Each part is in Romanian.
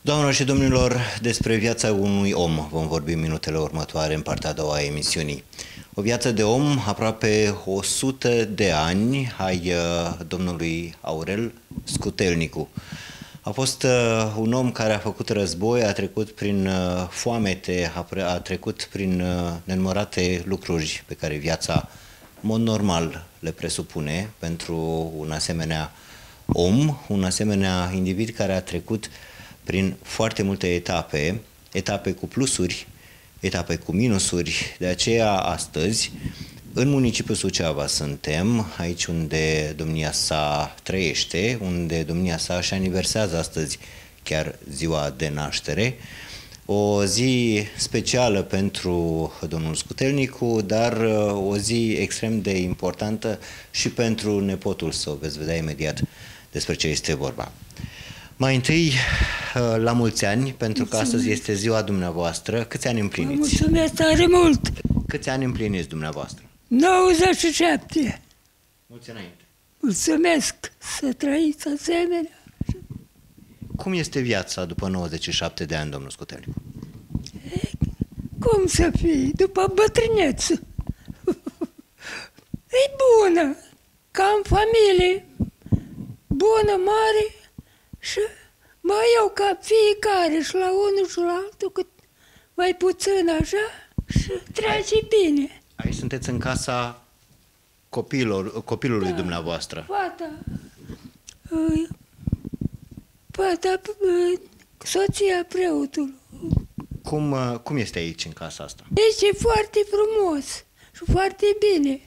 Doamnelor și domnilor, despre viața unui om vom vorbi în minutele următoare în partea a doua a emisiunii. O viață de om, aproape 100 de ani, ai domnului Aurel Scutelnicu. A fost un om care a făcut război, a trecut prin foamete, a trecut prin nenumărate lucruri pe care viața, în mod normal, le presupune pentru un asemenea om, un asemenea individ care a trecut prin foarte multe etape, etape cu plusuri, etape cu minusuri. De aceea, astăzi, în municipiul Suceava suntem, aici unde domnia sa trăiește, unde domnia sa își aniversează astăzi chiar ziua de naștere. O zi specială pentru domnul Scutelnicu, dar o zi extrem de importantă și pentru nepotul său. Veți vedea imediat despre ce este vorba. Mai întâi, la mulți ani, pentru că astăzi este ziua dumneavoastră. Câți ani împliniți? Mulțumesc tare mult! Câți ani împliniți dumneavoastră? 97! Mulți înainte! Mulțumesc! Să trăiți asemenea! Cum este viața după 97 de ani, domnul Scutelnicu? Cum să fie? După bătrâneță! E bună! Ca în familie! Bună, mare! Și mai eu ca fiecare și la unul și la altul, cât mai puțin așa, și trece bine. Aici sunteți în casa copilului dumneavoastră. Fata, soția preotului. Cum este aici, în casa asta? Este foarte frumos și foarte bine.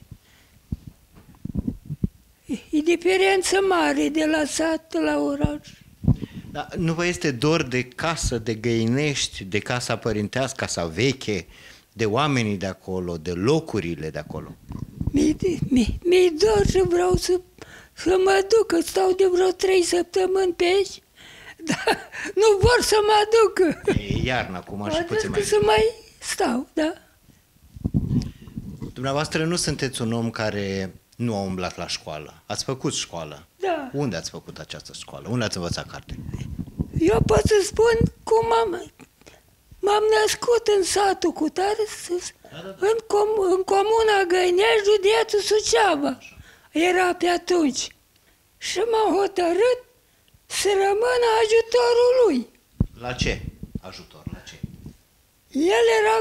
E diferență mare de la sat la oraș. Da, nu vă este dor de casă, de Găinești, de casa părintească, casa veche, de oamenii de acolo, de locurile de acolo? Mi-e dor și vreau să mă duc, că stau de vreo 3 săptămâni pe aici, dar nu vor să mă aducă. E iarna, acum și puțin mai... să mai stau, da. Dumneavoastră nu sunteți un om care nu a umblat la școală. Ați făcut școală. Da. Unde ați făcut această școală? Unde ați învățat carte? Eu pot să spun cum m-am născut în satul Cutare, în comuna Găinești, județul Suceava. Era pe atunci. Și m-am hotărât să rămân ajutorul lui. La ce ajutor? La ce? El era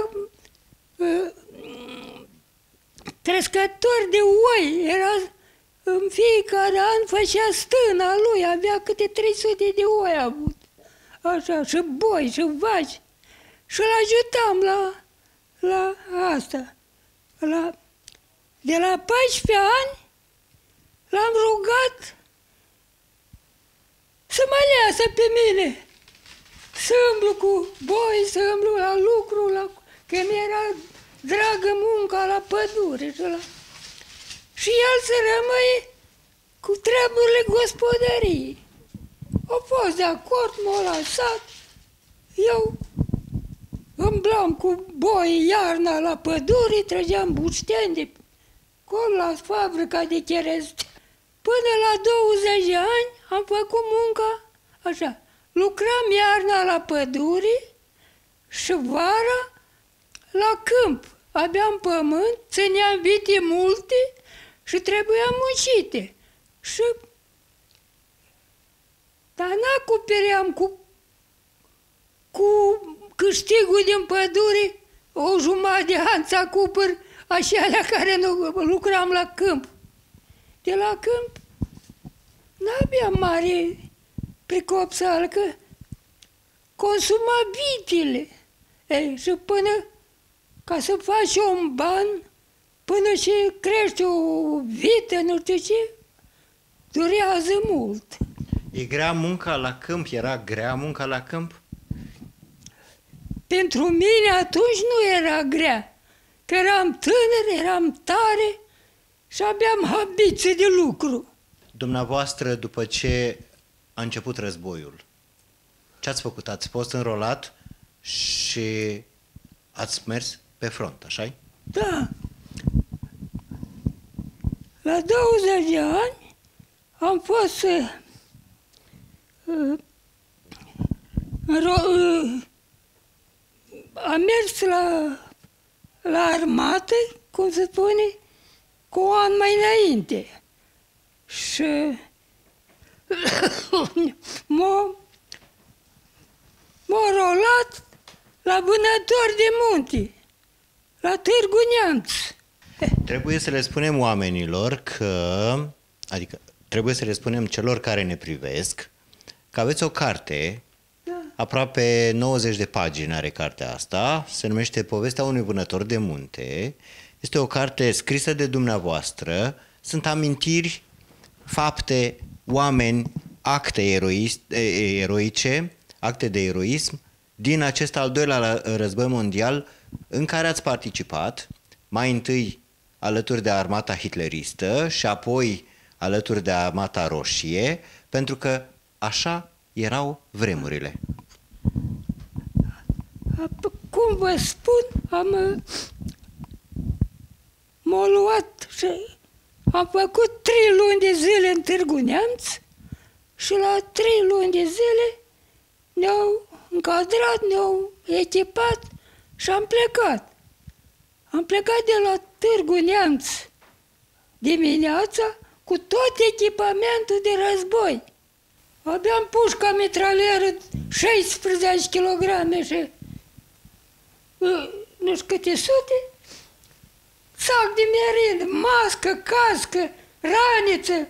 crescător de oi, era în fiecare an făcea stâna lui, avea câte 300 de oi avut, așa, și boi, și vaci. Și îl ajutam la asta. De la 14 ani l-am rugat să mă lasă pe mine, să îmblu cu boi, să îmblu la lucru, că mi-era dragă munca la pădure și el să rămâie cu treburile gospodăriei. A fost de acord, m-a lăsat. Eu îmblam cu boi iarna la pădure, trăgeam bușteni de acolo la fabrica de cherez. Până la 20 de ani am făcut munca așa. Lucram iarna la pădure și vara la câmp. Aveam pământ, țineam vite multe și trebuia muncite. Și dar n-acopeream cu câștigul din pădure o jumătate de hanța cupăr, așa la care nu lucram la câmp. De la câmp n-aveam mare pricopsală, că consuma vitele. Și până ca să faci un ban, până ce crește o vită, nu știu ce, durează mult. E grea munca la câmp? Era grea munca la câmp? Pentru mine atunci nu era grea, că eram tânăr, eram tare și aveam habițe de lucru. Dumneavoastră, după ce a început războiul, ce ați făcut? Ați fost înrolat și ați mers pe front, așa-i? Da. La 20 de ani am fost Am mers la armată, cum se spune, cu un an mai înainte. Și m-a rolat la vânător de munte, la Târgu Neamț. Trebuie să le spunem oamenilor că, adică trebuie să le spunem celor care ne privesc, că aveți o carte, aproape 90 de pagini are cartea asta, se numește Povestea unui vânător de munte. Este o carte scrisă de dumneavoastră, sunt amintiri, fapte, oameni, acte eroice, acte de eroism din acest al doilea război mondial în care ați participat, mai întâi alături de armata hitleristă și apoi alături de armata roșie, pentru că așa erau vremurile. Cum vă spun, m-a luat și am făcut 3 luni de zile în Târgu Neamț și la 3 luni de zile ne-au încadrat, ne-au echipat și am plecat. Am plecat de la Târgu Neamț dimineața cu tot echipamentul de război. Aveam pușca mitralieră 16 kg și nu știu câte sute, sac de merindă, mască, cască, raniță,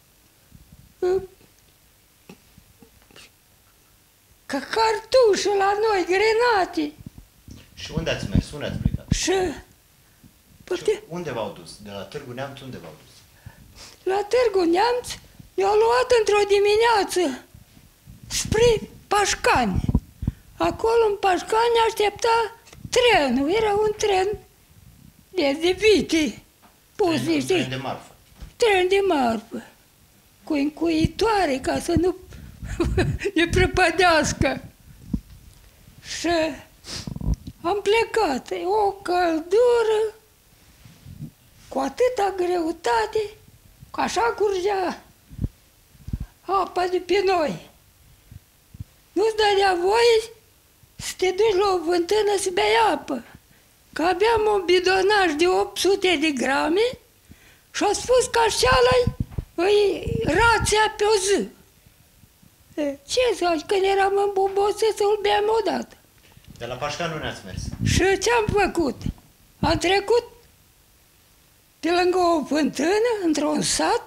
cartușe la noi, grenate. Și unde ați mers? Unde ați plecat? Și unde v-au dus? De la Târgu Neamț unde v-au dus? La Târgu Neamț ne-au luat într-o dimineață spre Pașcani. Acolo în Pașcani aștepta trenul, era un tren de vite, pus niște... Tren de marfă. Tren de marfă, cu încuitoare ca să nu ne prăpădească. Și am plecat, o căldură, cu atâta greutate, că așa curgea apa de pe noi. Nu-ți dădea voie să te duci la o fântână să bei apă. Că aveam un bidonaj de 800 de grame și a spus că așa-i rația pe o zi. Ce să faci, când eram îmbobosit să-l beam odată. De la Pașcan nu ne-ați mers. Și ce-am făcut? Am trecut pe lângă o fântână, într-un sat.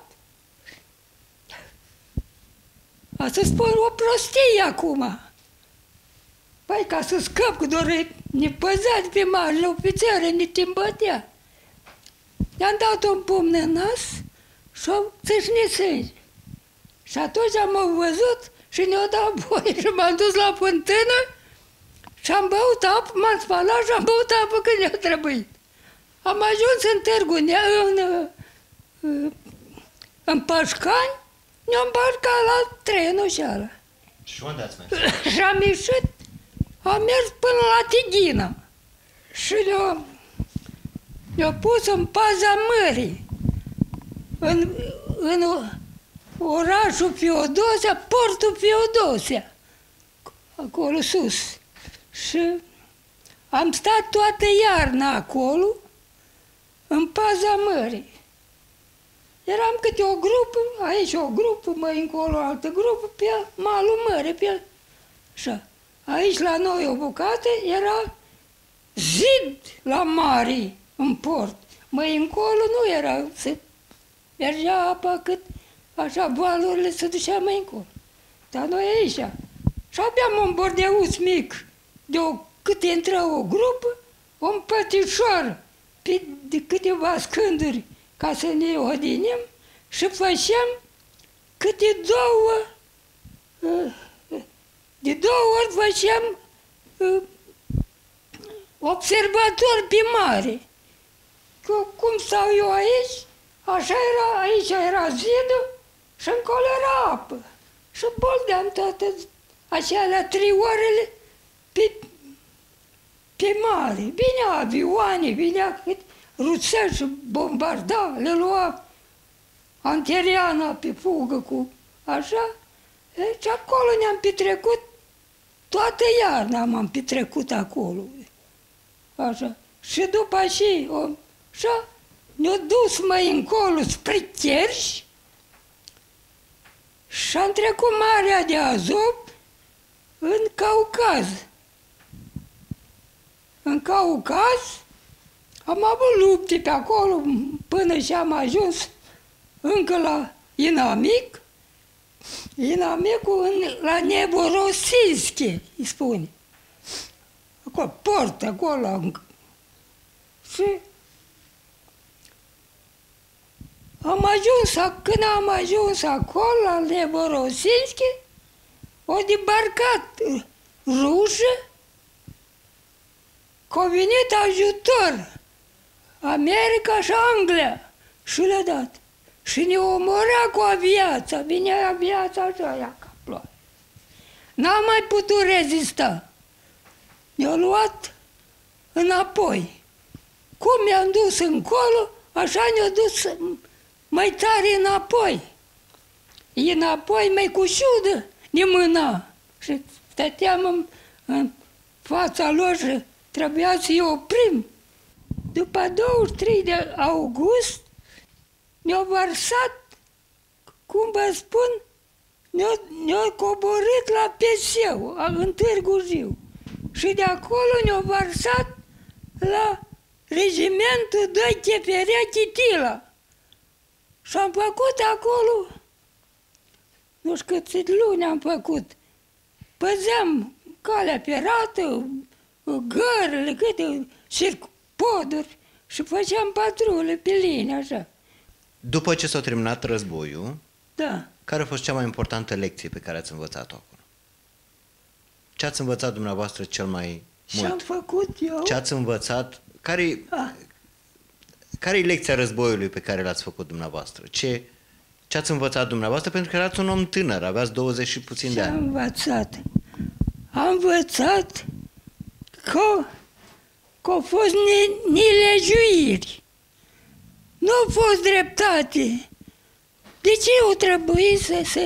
Asta spun o prostie acum. Păi, ca să scap, că doar ne păzați pe marele ofițere, ne timbătea. I-am dat un pumn în nas și o țâșnit sânge. Și atunci am văzut și ne-o dat voie și m-am dus la fântână și am băut apă, m-am spălat și am băut apă când ne-a trebuit. Am ajuns în Târgu în Pașcani, ne-am îmbarcat la trenul și ala. Și unde ați mers? Și am ieșit, am mers până la Tighina și ne-au pus în paza mării, în orașul Feodosia, portul Feodosia, acolo sus. Și am stat toată iarna acolo, în paza mării. Eram câte o grupă, aici o grupă, mai încolo o altă grupă, pe malul mării, pe așa. Aici la noi o bucată era zid la mare, în port. Mai încolo nu era, se mergea apa cât așa valurile se ducea mai încolo. Dar noi aici. Și aveam un bordeuț mic, cât intra o grupă, un pătișor de câteva scânduri ca să ne odinim și făceam câte de două ori făceam observator pe mare. Că cum stau eu aici, așa era, aici era zidul și încolo era apă. Și boldeam toate acelea 3 orele pe mare. Vinea avioane, vinea ruțel și bombarda, le lua Anteriana pe fugă cu așa. Și acolo ne-am petrecut toată iarna m-am petrecut acolo. Așa. Și după așa, ne-a dus mai încolo spre Cherși și am trecut Marea de Azov în Caucaz. În Caucaz am avut lupte pe acolo până și am ajuns încă la Inamic. Inamicul la Nevorosinski, îi spune. Acolo, port, acolo. Și când am ajuns acolo, la Nevorosinski, au debarcat rușă, că a venit ajutor America și Anglia și le-a dat. Și ne omorea cu aviația, vinea aviația așa, ia ca ploaie. N-am mai putut rezista. Ne-a luat înapoi. Cum mi-am dus încolo, așa ne-a dus mai tare înapoi. Înapoi, mai cu șudă, ne mâna. Și stăteam în fața lor și trebuia să-i oprim. După 23 de august, ne-a varsat, cum vă spun, ne-a coborât la Peseu, în Târgu Jiu. Și de acolo ne-a varsat la regimentul 2 Cheferea Chitila. Și am făcut acolo, nu știu câte luni am făcut. Păzeam calea ferată, gărele, câte poduri și făceam patrule pe linie, așa. După ce s-a terminat războiul, da. Care a fost cea mai importantă lecție pe care ați învățat-o acolo? Ce ați învățat dumneavoastră cel mai mult? Ce am făcut eu? Ce ați învățat? Care-i lecția războiului pe care l-ați făcut dumneavoastră? Ce ați învățat dumneavoastră? Pentru că erați un om tânăr, aveați 20 și puțin de ani. Ce am învățat? Am învățat că au fost nelegiuiri. Nu a fost dreptate. De ce au trebuit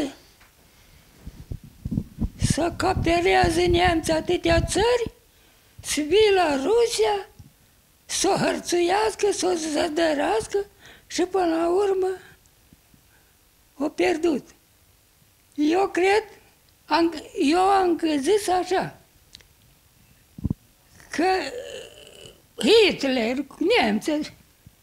să caperează neamții atâtea țări, să vii la Rusia, să o hărțuiască, să o zădărească și până la urmă o pierdut. Eu cred, eu am zis așa, că Hitler, nemții,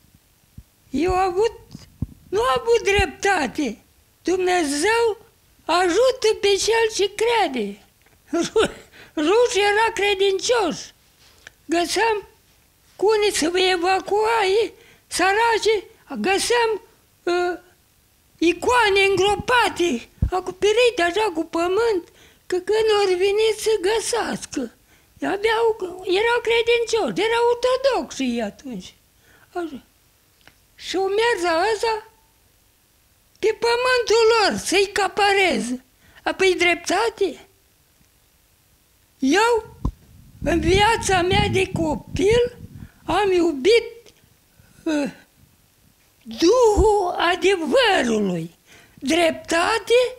nu a avut dreptate. Dumnezeu ajută pe cel ce crede. Rușii era credincioși. Găseam cu unii să evacua, săraci, găseam icoane îngropate, acoperite așa cu pământ, că când ori venit să găsească. Erau credincioși, erau ortodoxi atunci. Așa. Și o mers ăsta pe pământul lor să-i capareze. Apoi dreptate. Eu, în viața mea de copil, am iubit Duhul adevărului. Dreptate,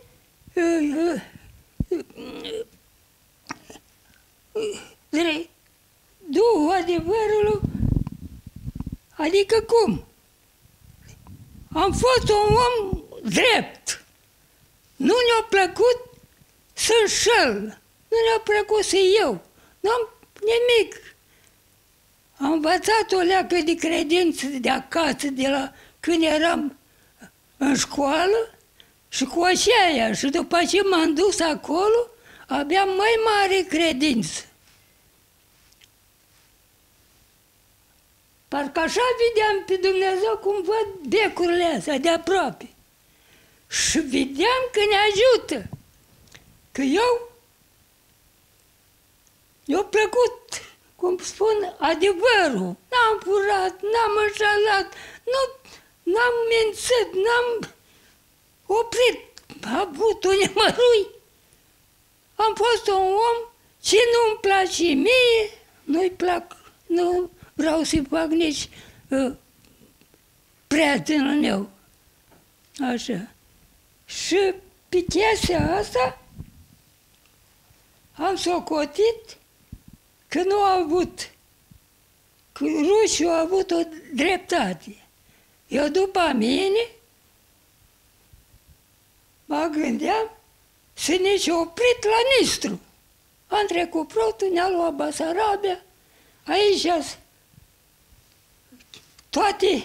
Duhul adevărului, adică cum? Am fost un om drept. Nu ne-a plăcut să înșel. Nu ne-a plăcut să iau. N-am nimic. Am învățat o leacă de credință de acasă, de la când eram în școală și cu aceea. Și după ce m-am dus acolo, aveam mai mare credință. Parcă așa vedeam pe Dumnezeu cum văd becurile astea de aproape. Și vedeam că ne ajută. Că eu plăcut, cum spun, adevărul. N-am furat, n-am înșelat, n-am mințit, n-am oprit avutul nimărui. Am fost un om ce nu-mi place mie, nu-i plac, nu vreau să-i fac nici prietenul meu. Așa. Și pe chestia asta am socotit că nu au avut, că rușii au avut o dreptate. Eu după mine mă gândeam să ne-și oprit la Nistru. Am trecut Protul, ne-a luat Basarabia, aici toate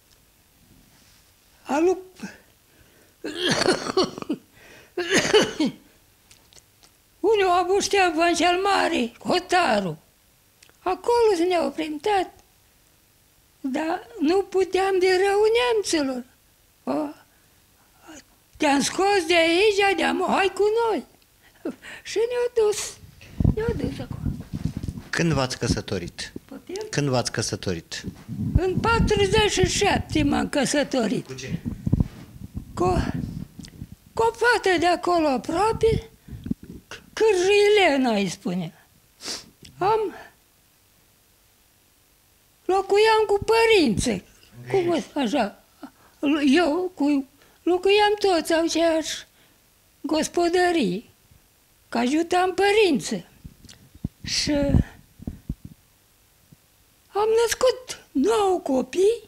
unii au avut Ștefan cel Mare, Hotaru. Acolo să ne oprim, dar nu puteam de rău neamților. Te-am scos de aici, hai cu noi. Și ne-au dus acolo. Când v-ați căsătorit? Putem? Când v-ați căsătorit? În 47 m-am căsătorit. Cu cine? Cu o fată de acolo aproape, Cârjilena îi spune. Locuiam cu părinții, așa. Locuiam toți aceeași gospodărie, că ajutam părinții. Și am născut 9 copii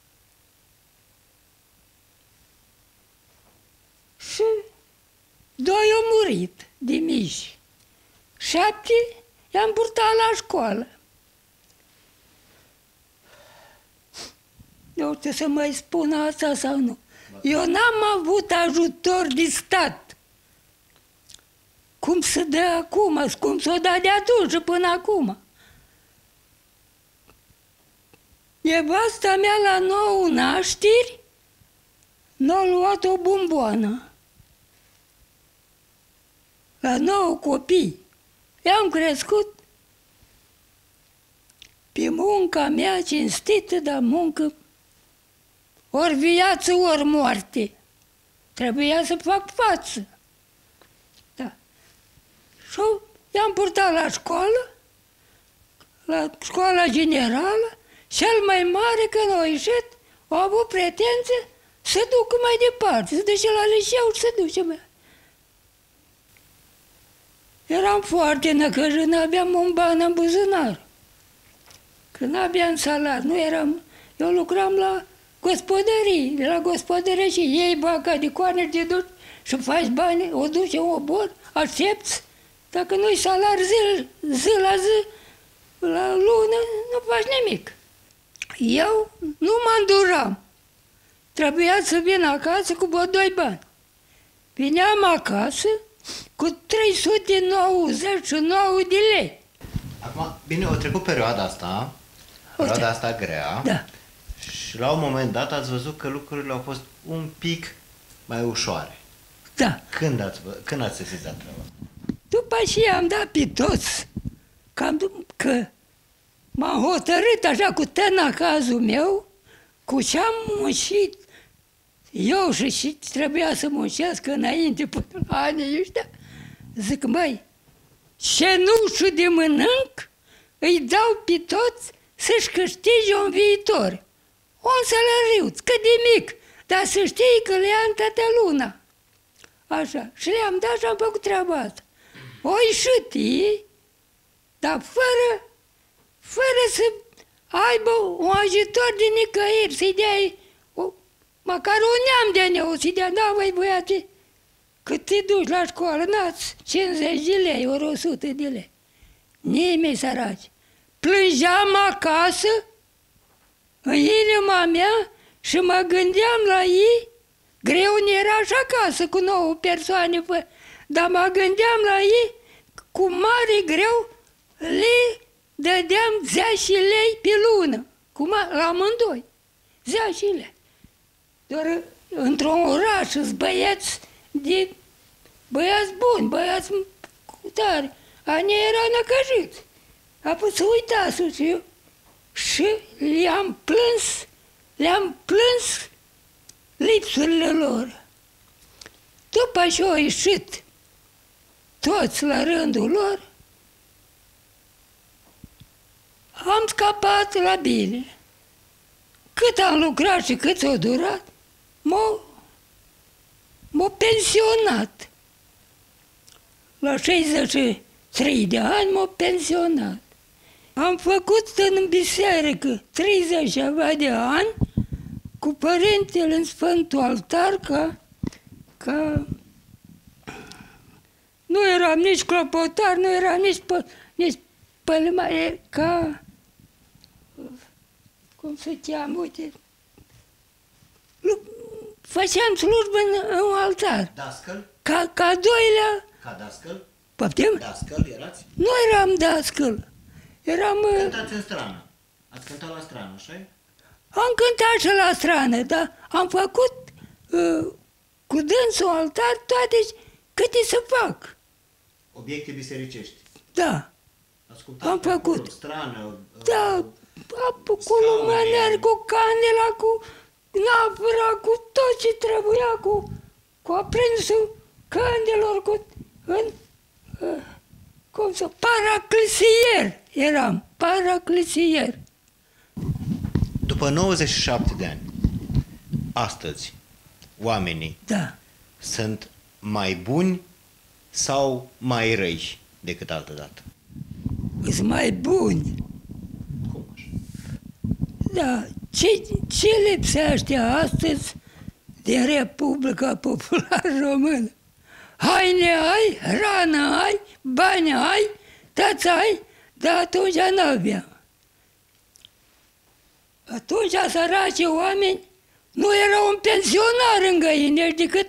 și 2 au murit de mici. 7 i-am purtat la școală. Nu știu să mai spun asta sau nu. Eu n-am avut ajutor de stat. Cum se dă acum, cum s-o da de atunci până acum. Nevasta mea la 9 nașteri n-a luat o bomboană. La 9 copii. I-am crescut pe munca mea cinstită, dar muncă ori viață, ori moarte. Trebuia să fac față. Da. Și i-am purtat la școală, la școala generală, cel mai mare când a ieșit, a avut pretenție să ducă mai departe, să duce la liceu și să duce mai. Eram foarte năcăjit, n-aveam un ban în buzunar. Că n-aveam salar, nu eram... Eu lucram la gospodării, la gospodărie și iei baca de coane, te duci și faci bani, o duci în obor, aștepți. Dacă nu-i salar zi la zi, la lună, nu faci nimic. Eu nu mă înduram. Trebuia să vin acasă cu 2 bani. Vineam acasă cu 399 de lei. Acum, bine, a trecut perioada asta grea. Da. Și la un moment dat ați văzut că lucrurile au fost un pic mai ușoare. Da. Când ați sesizat treaba? După aceea am dat pe toți că m-am hotărât așa cu cazul meu, cu ce-am muncit eu și trebuia să muncesc înainte până la anii ăștia. Zic, măi, cenușul de mănânc îi dau pe toți să-și câștige un viitor. Un salariuț, cât de mic, dar să știi că le am toată luna. Așa, și le-am dat și am făcut treaba asta. O ieșit ei, dar fără să aibă un ajutor de nicăieri, să-i dea măcar un neam de neu, să-i dea, da, băi, băiate, cât te duci la școală, n-ați 50 de lei, ori 100 de lei. Nimeni săraci. Plângeam acasă, în inima mea, și mă gândeam la ei, greu ne era și acasă cu 9 persoane, dar mă gândeam la ei, cu mare greu le dădeam 10 lei pe lună, la amândoi, 10 lei. Doar într-un oraș sunt băieți buni, băieți tare, a ne erau năcăjiți. Apoi să uitați și eu. Și le-am plâns lipsurile lor. După ce au ieșit toți la rândul lor, am scapat la bine. Cât am lucrat și cât s-a durat, m-a pensionat. La 65 3 de ani m-am pensionat. Am făcut în biserică 30 ceva de ani cu părintele în Sfântul Altar ca nu eram nici clopotar, nu eram nici pălămare, ca cum se cheamă, uite, făceam slujbă în altar. Dascăl? Ca doilea... Ca dascăl? Poftim? Dascăl erați? Nu eram dascăl. Eram... Cântați în strană. Ați cântat la strană, așa-i? Am cântat și la strană, dar am făcut cu dânsul altar toate câte să fac. Obiecte bisericești. Da. Ascultați Am făcut. Strană. Da, cu lumânări, cu candela, cu napăra, cu tot ce trebuia, cu aprinsul candelor, cum să... Paraclisier eram, paraclisier. După 97 de ani, astăzi, oamenii Da. sunt mai buni sau mai răi decât altă dată? Sunt mai buni. Cum așa? Da, ce lipsește astăzi de Republica Populară Română? Haine ai, hrană ai, bani ai, tați ai, dar atunci n-aveam. Atunci săracii oameni nu erau un pensionar în Găinești decât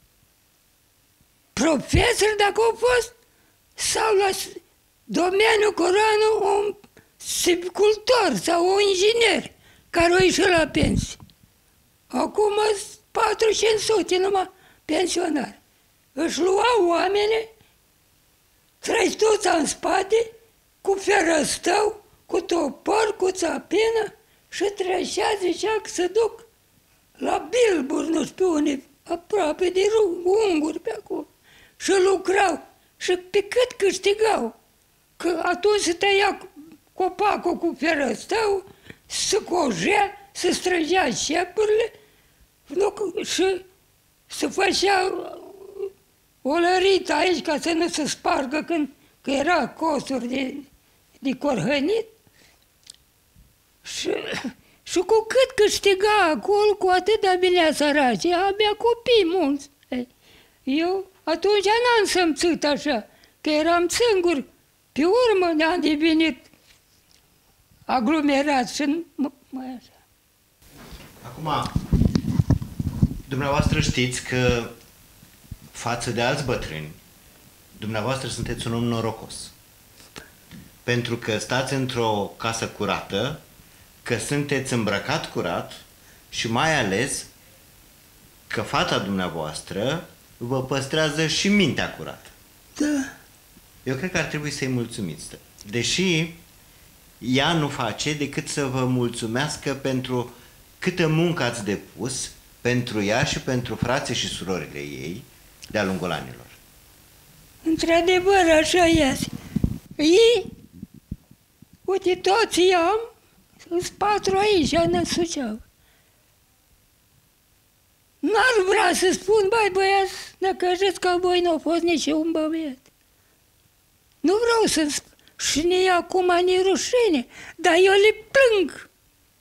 profesori dacă au fost, sau la domeniul Coranul un silvicultor sau un inginer care o ieșit la pensie. Acum sunt 400-500 numai pensionari. Își luau oamenii, trăistuța în spate, cu ferăstău, cu topor, cu țapină și trășea, zicea că se duc la Bilburi, nu știu unde, aproape de unguri pe acolo. Și lucrau. Și pe cât câștigau. Că atunci se tăia copacul cu ferăstău, se cojea, se strângea șepurile și se făcea o lărită aici ca să nu se spargă că era cosuri de corhănit. Și cu cât câștiga acolo, cu atât de bine săracii, abia copii mulți. Eu atunci n-am simțit așa, că eram singur. Pe urmă ne-am devenit aglomerați și mai așa. Acum, dumneavoastră știți că față de alți bătrâni, dumneavoastră sunteți un om norocos. Pentru că stați într-o casă curată, că sunteți îmbrăcat curat și mai ales că fata dumneavoastră vă păstrează și mintea curată. Da. Eu cred că ar trebui să-i mulțumiți. Deși ea nu face decât să vă mulțumească pentru câtă muncă ați depus pentru ea și pentru frații și surorile ei de-a lungul anilor. Într-adevăr, așa este. Ei, uite, toți i-am, sunt 4 aici, în Suceava. N-ar vrea să spun, băi băiați, năcăjiți ca voi n-au fost nici un băiat. Nu vreau să spun, și nici acum ni rușine, dar eu le plâng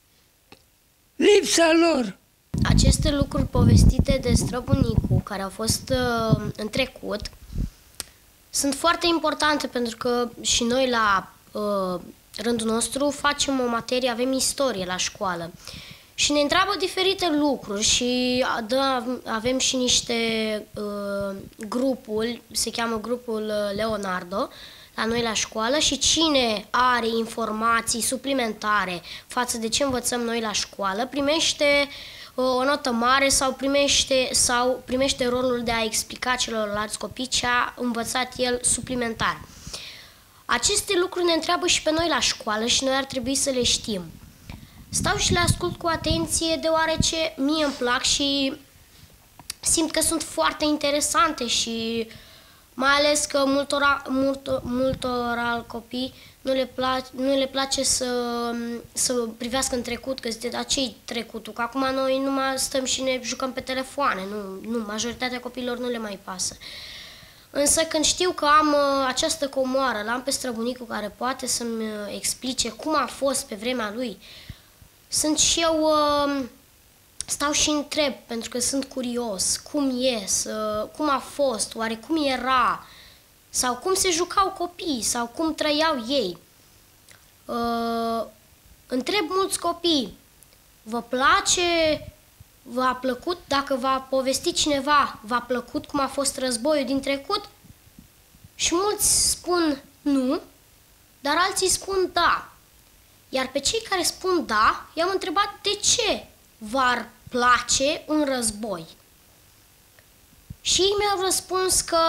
lipsa lor. Aceste lucruri povestite de străbunicul, care au fost în trecut, sunt foarte importante pentru că și noi la rândul nostru facem o materie, avem istorie la școală și ne întreabă diferite lucruri și avem și niște grupuri, se cheamă grupul Leonardo, la noi la școală și cine are informații suplimentare față de ce învățăm noi la școală primește o notă mare sau primește rolul de a explica celorlalți copii ce a învățat el suplimentar. Aceste lucruri ne întreabă și pe noi la școală și noi ar trebui să le știm. Stau și le ascult cu atenție deoarece mie îmi plac și simt că sunt foarte interesante și mai ales că multor copii nu le place să privească în trecut, că zice, dar ce-i trecutul? Că acum noi numai stăm și ne jucăm pe telefoane, nu, majoritatea copiilor nu le mai pasă. Însă când știu că am această comoară, l-am pe străbunicul care poate să-mi explice cum a fost pe vremea lui, sunt și eu, stau și întreb, pentru că sunt curios, cum a fost, oare cum era, sau cum se jucau copiii, sau cum trăiau ei. Întreb mulți copii, vă place, v-a plăcut, dacă v-a povestit cineva, v-a plăcut cum a fost războiul din trecut? Și mulți spun nu, dar alții spun da. Iar pe cei care spun da, i-am întrebat de ce v-ar place un război. Și ei mi-au răspuns că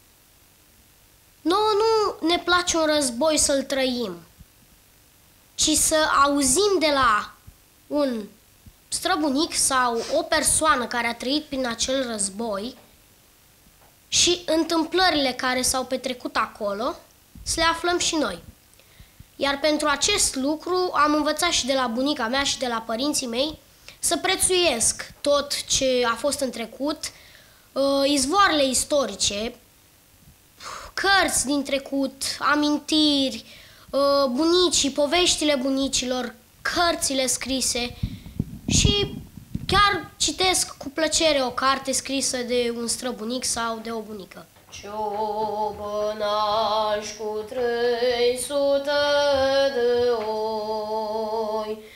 nouă nu ne place un război să-l trăim, ci să auzim de la un străbunic sau o persoană care a trăit prin acel război și întâmplările care s-au petrecut acolo, să le aflăm și noi. Iar pentru acest lucru am învățat și de la bunica mea și de la părinții mei să prețuiesc tot ce a fost în trecut, izvoarele istorice, cărți din trecut, amintiri, bunicii, poveștile bunicilor, cărțile scrise și chiar citesc cu plăcere o carte scrisă de un străbunic sau de o bunică. Ciobănaș cu 300 de oi,